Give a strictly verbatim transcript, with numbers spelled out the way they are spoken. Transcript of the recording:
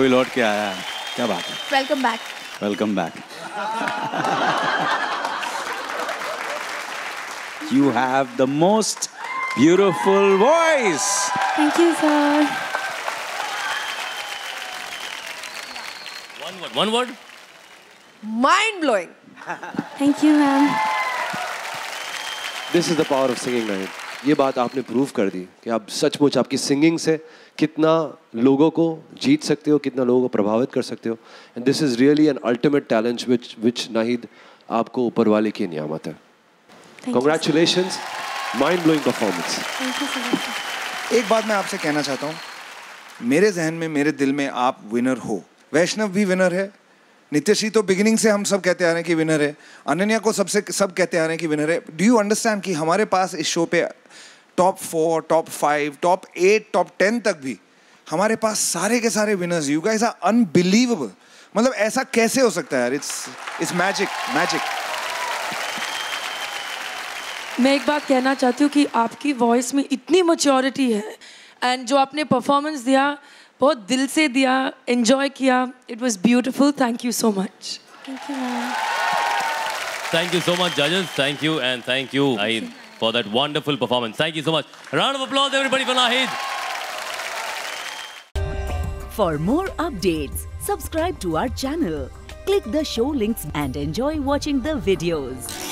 कोई लौट के आया है, क्या बात है। Welcome back. Welcome back. You have the most beautiful voice. Thank you, sir. One word. One word. Mind blowing. Thank you, ma'am. This is the power of singing, Nahin. ये बात आपने प्रूव कर दी कि आप सचमुच आपकी सिंगिंग से कितना लोगों को जीत सकते हो, कितना लोगों को प्रभावित कर सकते हो. And this is really an ultimate talent which which Nahid आपको ऊपर वाले की नियामत है. Congratulations, mind blowing performance. Thank you so much. एक बात मैं आपसे कहना चाहता हूँ, मेरे जहन में, मेरे दिल में आप विनर हो. वैष्णव भी विनर है, नित्यश्री तो बिगिनिंग से हम सब कहते आ रहे हैं कि विनर है, अनन्या को सबसे सब कहते आ रहे हैं कि विनर है. डू यू अंडरस्टैंड कि हमारे पास इस शो पे top four, top five, top eight, top ten तक भी हमारे पास सारे के सारे winners. You guys are unbelievable. मतलब ऐसा कैसे हो सकता है यार? It's it's magic, magic. मैं एक बात कहना चाहती हूँ कि आपकी वॉइस में इतनी मैच्योरिटी है एंड जो आपने परफॉर्मेंस दिया बहुत दिल से दिया, एंजॉय किया. It was beautiful. Thank you so much. Thank you, ma'am. Thank you so much, judges. Thank you and thank you, Nahid, for that wonderful performance. Thank you so much. Round of applause, everybody, for Nahid. For more updates, subscribe to our channel, click the show links and enjoy watching the videos.